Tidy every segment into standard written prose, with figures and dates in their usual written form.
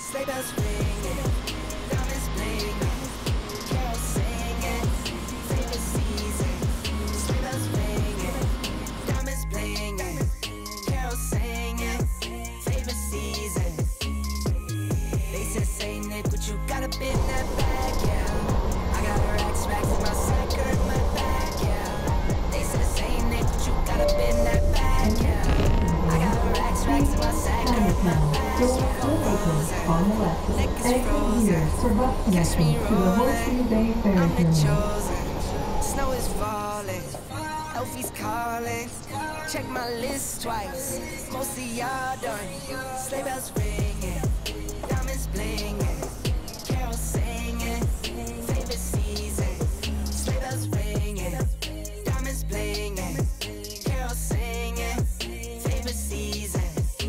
Sleigh bells ringing, diamonds blinging, carols singing, favorite season. Sleigh bells ringing, diamonds blinging, carols singing, favorite season. They said, Saint Nick, what you got up in that bag, yeah. I got racks in my sack or in my bag, yeah. They said, Saint Nick, what you got up in that bag, yeah. I got racks in my sack or in my bag, yeah. On the left, exit here, Surrupt Catch me connection to the Horseshoe Bay Ferry I'm the Terminal. chosen. Snow is falling, Elfie's calling. Check my list twice, most of y'all done. Sleigh bells ringing, diamonds blinging, carols singing, favorite season. Sleigh bells ringing, diamonds blinging, carols singing, favorite season.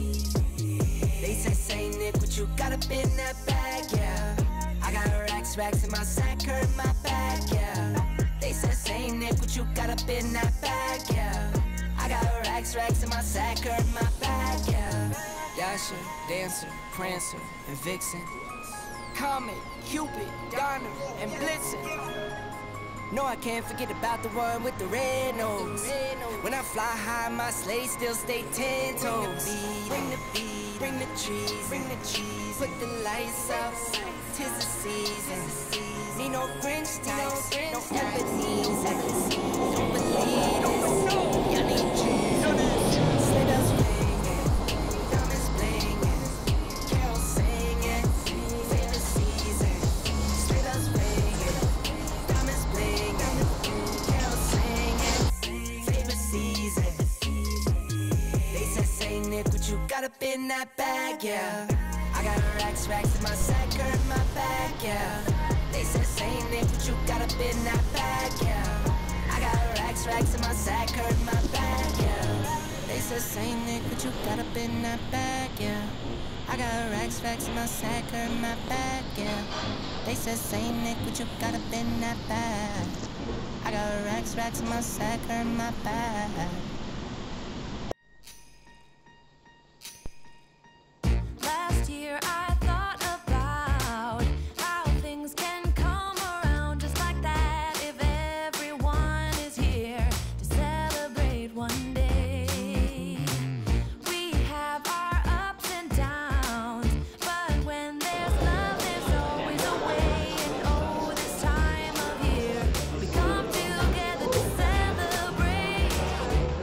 They say, Saint Nick, what you got up in that bag, yeah. I got racks in my sack or in my bag, yeah. They said, Saint Nick, what you got up in that bag, yeah. I got racks in my sack or in my bag, yeah. Dasher, Dancer, Prancer, and Vixen, Comet, Cupid, Donner, and Blitzen. No, I can't forget about the one with the red nose. When I fly high, my sleigh still stay 10 toes. Bring the beat, bring the trees, bring the cheese. Put the lights up, 'tis the season. Need no Grinch types, no Ebenezer. Don't believe this, y'all need Jesus. Sleigh bells ringing, diamonds blinging, carols singing, favorite season. Sleigh bells ringing, diamonds blinging, carols singing, favorite season. They said, Saint Nick, what you got up in that bag, yeah. I got racks in my sack or in my bag, yeah. They said, Saint Nick, what you got up in that bag, yeah. I got racks in my sack or in my bag, yeah. They said, Saint Nick, what you got up in that bag, yeah. I got racks in my sack or in my bag, yeah. They said, Saint Nick, what you got up in that bag. I got racks in my sack or in my bag. Last year I thought about how things can come around just like that if everyone is here to celebrate one day. We have our ups and downs, but when there's love there's always a way. And oh, this time of year we come together to celebrate.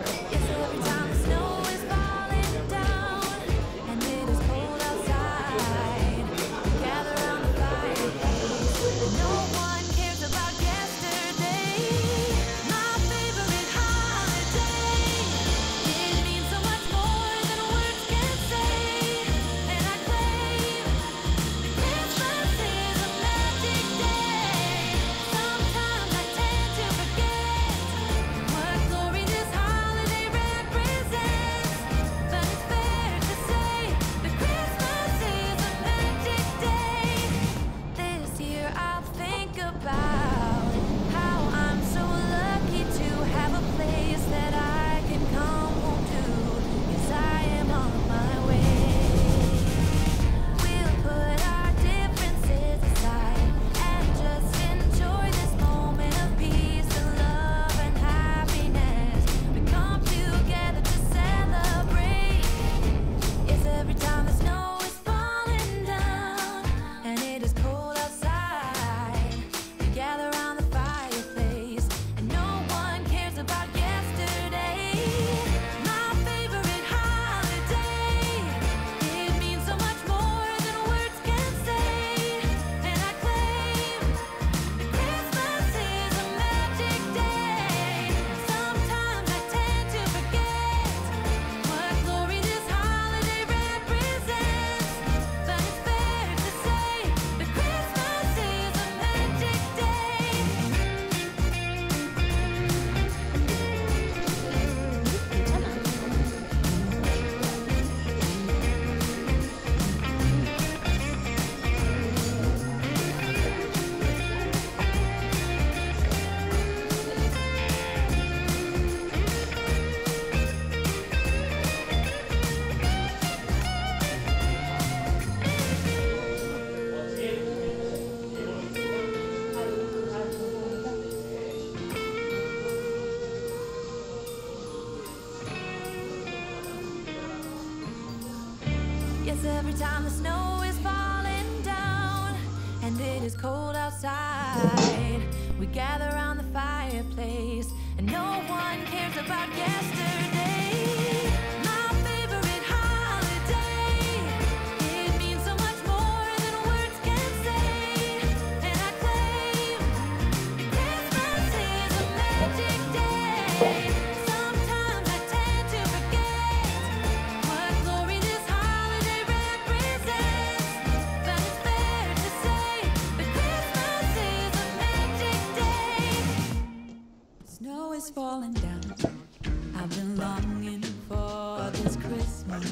Yes, every time the snow is falling down and it is cold outside, we gather around the fireplace and no one cares about yesterday. My favorite holiday, it means so much more than words can say. And I claim Christmas is a magic day. Sometimes I tend to forget what glory this holiday represents, but it's fair to say that Christmas is a magic day. Snow is falling down. I've been longing for this Christmas,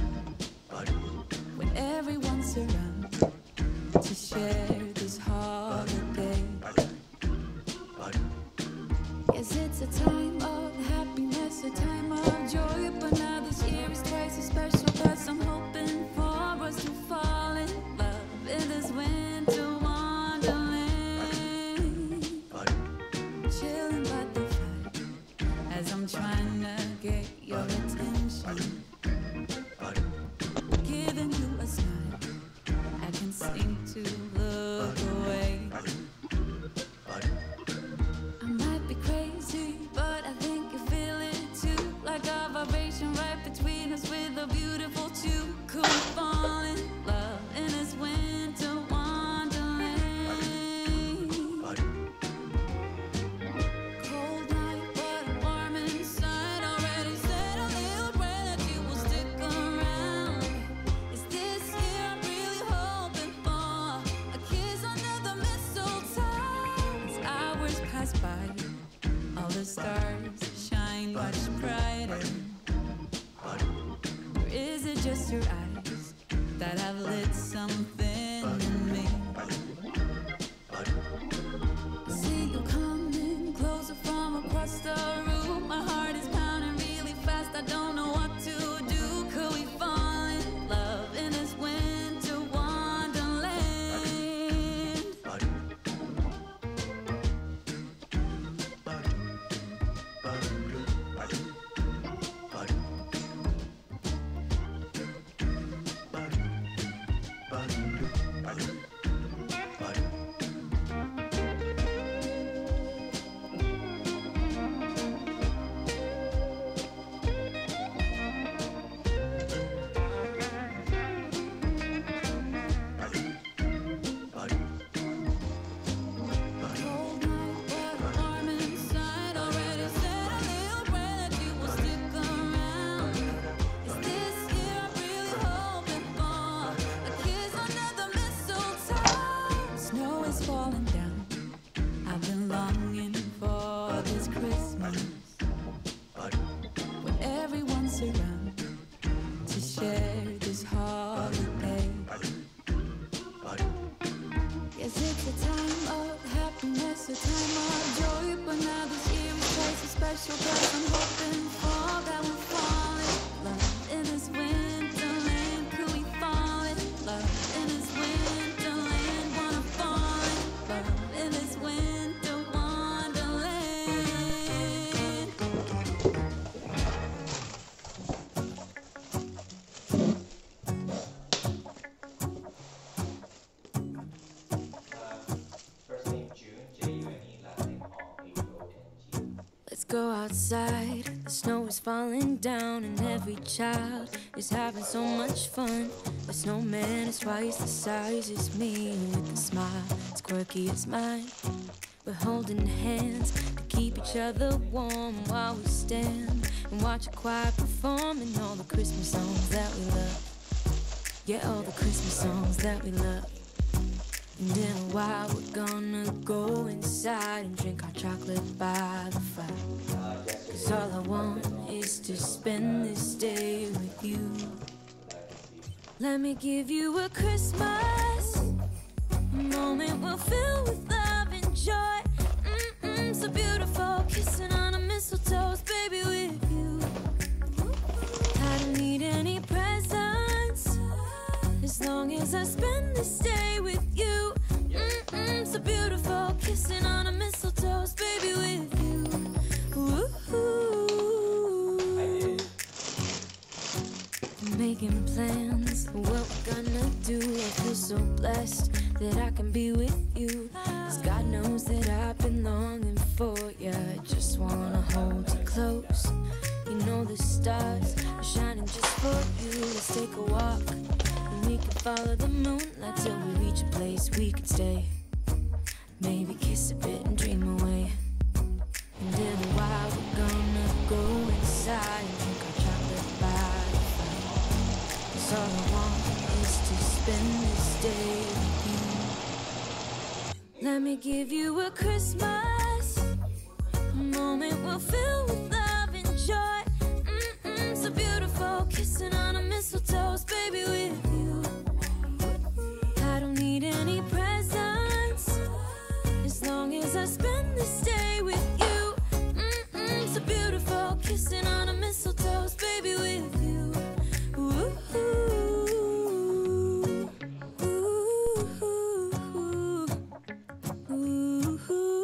when everyone's around to share this holiday. Yes, it's a time of happiness, a time of joy, but now this year is twice as special, 'cause I'm hoping for us to fall in love in this winter wonderland. Chilling by the fire as I'm trying to get your attention, giving you a smile. I can seem to look away. I might be crazy, but I think you feel it too. Like a vibration right between us with a beautiful two. Could we fall in love in this winter wonderland? Cold night, but warm inside. Already said a little prayer that you will stick around. Is this year I'm really hoping for a kiss under the mistletoe? As hours pass by, all the stars shine much brighter. Or is it just your eyes that have lit something in me? See you coming closer from across the room. My heart is pounding really fast. I don't know what to do. Could we fall in love in this winter wonderland? Cold night, but warm inside. Already said a little prayer that you will stick around. Is this year I'm really hoping for a kiss under the mistletoe? Snow is falling down. I've been longing for this Christmas, when everyone's around to share this holiday. Yes, it's a time of happiness, a time of joy, but now this year is twice as special, 'cause I'm hoping for that we fall in love in this winterland. Could we fall in love in this winterland? Wanna fall in love in this winter wonderland. First name June, June, last name April, NG. Let's go outside, the snow is falling down and every child is having so much fun. The snowman is twice the size as me, with a smile as quirky as mine. We're holding hands to keep each other warm while we stand and watch a choir performing all the Christmas songs that we love. Yeah, all the Christmas songs that we love. And in a while we're gonna go inside and drink our chocolate by the fire. 'Cause all I want is to spend this day with you. Let me give you a Christmas moment we'll fill with love and joy. So beautiful, kissing on a mistletoe, baby, with you. I don't need any presents as long as I spend this day with you. So beautiful, kissing on a mistletoe, baby, with you. Ooh. making plans for what we're gonna do. I feel so blessed that I can be with you. 'Cause God knows that I've been longing for you. I just wanna hold you close. You know the stars are shining just for you. Let's take a walk and we can follow the moonlight till we reach a place we can stay. Maybe kiss a bit and dream away. And in a while we're gonna go inside and drink our chocolate by the fire. 'Cause all I want is to spend this day with you. Let me give you a Christmas, a moment we'll fill with love and joy. So beautiful, kissing on a mistletoe, baby, with you. I don't need any presents, as long as I spend this day with you. So beautiful, kissing on a mistletoe, baby, with you. Ooh, ooh, ooh,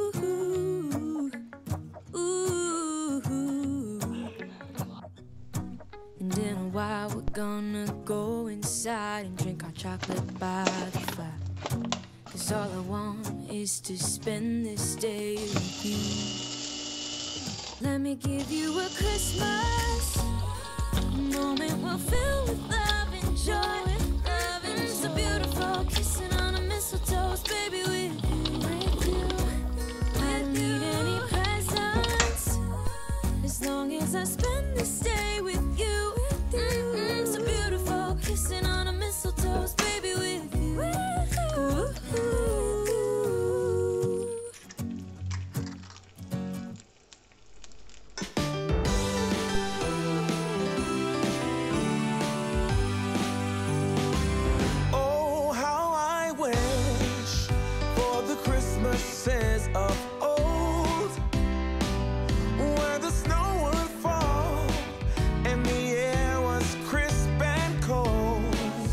ooh, ooh. And in a while we're gonna go inside and drink our chocolate by the fire. 'Cause all I want is to spend this day with you. Let me give you a Christmas, a moment we'll fill with love and joy. Love and so beautiful, kissing on a mistletoe, baby, with you. I don't need any presents, as long as I spend this day with you. So beautiful, kissing on a mistletoe, baby, with you. Ooh, Oh, how I wish for the Christmases of old, where the snow would fall and the air was crisp and cold,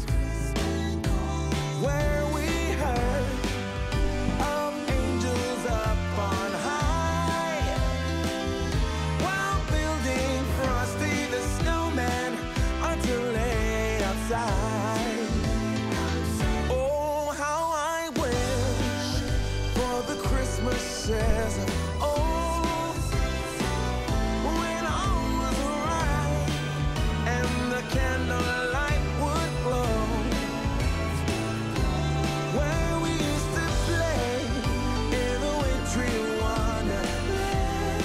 where we heard of angels up on high while building Frosty the Snowman until late outside. Oh, how I wish for the Christmases of old, when all was right and the candlelight would glow, where we used to play in the wintry wonderland,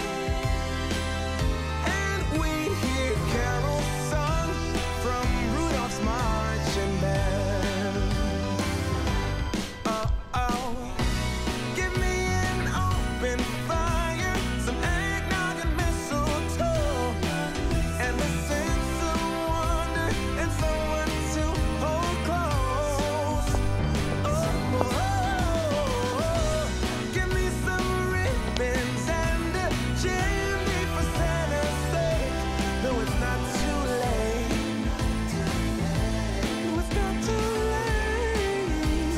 and we'd hear carols sung from Rudolph's marching band. Oh, give me an open fire, some eggnog and mistletoe, and the sense of wonder and someone to hold close. Give me some ribbons and a chimney for Santa's sake. No, it's not too late. No, it's not too late.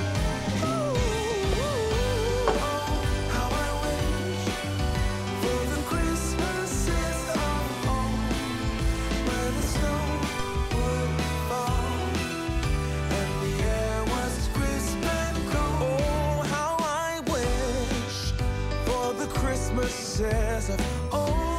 How I wish for the Christmases of old, where the snow would fall and the air was crisp and cold. Oh, how I wish for the Christmases of old.